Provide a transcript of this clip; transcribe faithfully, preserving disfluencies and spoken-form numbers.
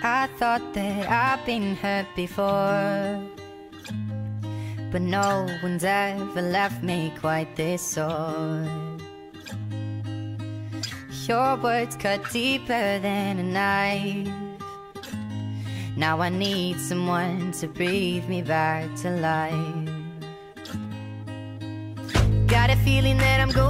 I thought that I've been hurt before, but no one's ever left me quite this sore. Your words cut deeper than a knife. Now I need someone to breathe me back to life. Got a feeling that I'm going